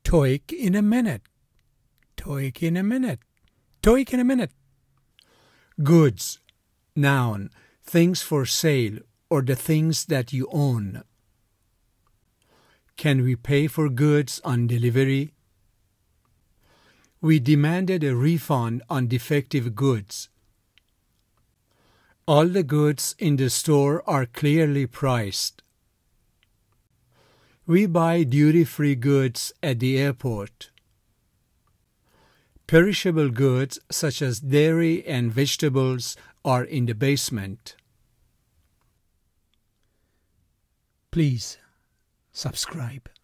TOEIC in a minute. TOEIC in a minute. TOEIC in a minute. Goods, noun, things for sale or the things that you own. Can we pay for goods on delivery? We demanded a refund on defective goods. All the goods in the store are clearly priced. We buy duty-free goods at the airport. Perishable goods such as dairy and vegetables are in the basement. Please subscribe.